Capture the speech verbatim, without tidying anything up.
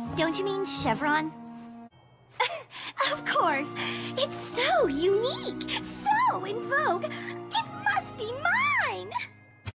don't you mean chevron? Of course. It's so unique, so in vogue. It must be mine.